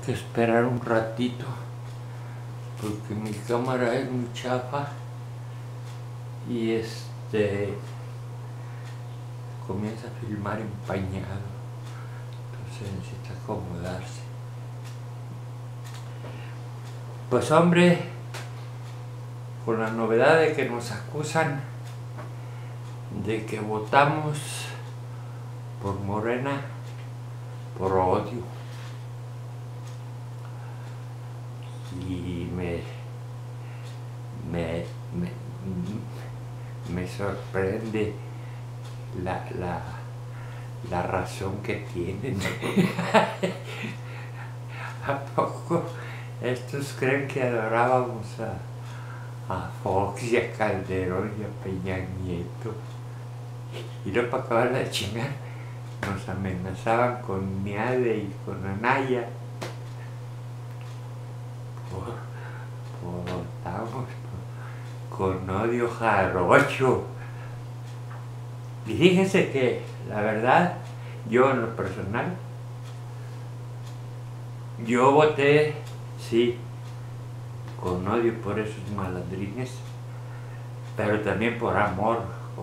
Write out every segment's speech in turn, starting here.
que esperar un ratito porque mi cámara es muy chafa y comienza a filmar empañado, entonces necesita acomodarse. Pues hombre, con la novedad de que nos acusan de que votamos por Morena por odio, y me sorprende la razón que tienen. ¿A poco estos creen que adorábamos a Fox y a Calderón y a Peña Nieto? Y no, para acabar de chingar, nos amenazaban con Miade y con Anaya. Votamos con odio jarocho. Y fíjense que, la verdad, yo en lo personal, yo voté, sí, con odio por esos malandrines, pero también por amor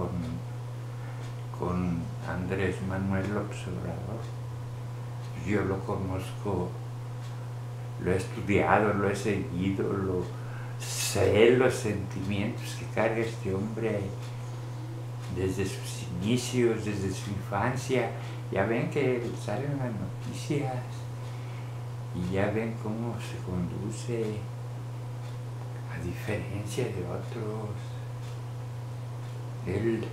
con Andrés Manuel López Obrador. Yo lo conozco, lo he estudiado, lo he seguido, sé los sentimientos que carga este hombre desde sus inicios, desde su infancia. Ya ven que salen las noticias y ya ven cómo se conduce, a diferencia de otros. Él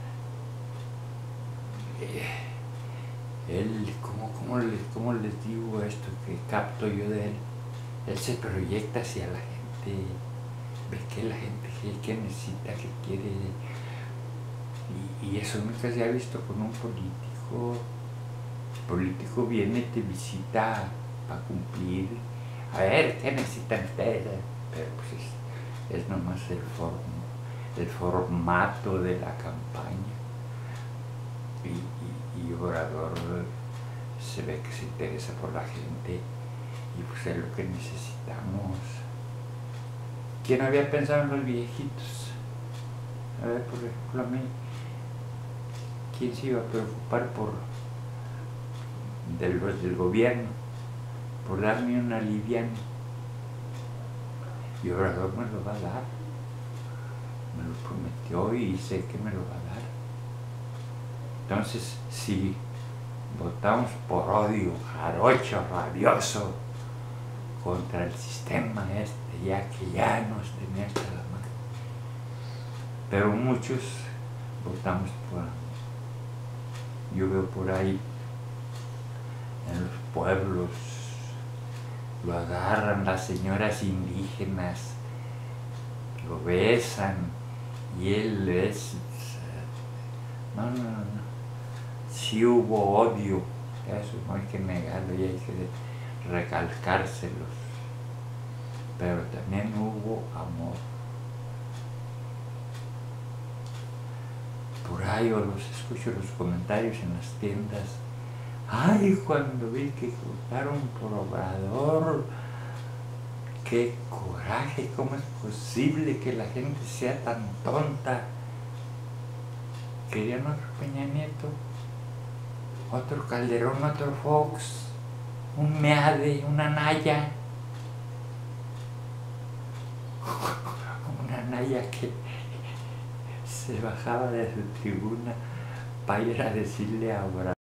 ¿cómo les digo esto que capto yo de él? Él se proyecta hacia la gente, ve que la gente que necesita, que quiere, y eso nunca se ha visto con un político. El político viene y te visita para cumplir, a ver, ¿qué necesitan ustedes? Pero pues es nomás el formato de la campaña. Y Obrador se ve que se interesa por la gente, y pues es lo que necesitamos. ¿Quién había pensado en los viejitos? A ver, por ejemplo, a mí, ¿quién se iba a preocupar del gobierno, por darme un aliviano? Y Obrador me lo va a dar, me lo prometió y sé que me lo va a dar. Entonces, si votamos por odio, jarocho, rabioso, contra el sistema ya que ya nos tenía hasta la mano, pero muchos votamos por amor. Yo veo por ahí en los pueblos, lo agarran las señoras indígenas, lo besan, y él es... No. Sí hubo odio, eso no hay que negarlo y hay que recalcárselos, pero también hubo amor. Por ahí o los escucho los comentarios en las tiendas: ay, cuando vi que votaron por Obrador, qué coraje, ¿cómo es posible que la gente sea tan tonta? Querían otro Peña Nieto, otro Calderón, otro Fox, un Meade, una Anaya. Una Anaya que se bajaba de su tribuna para ir a decirle a Obrador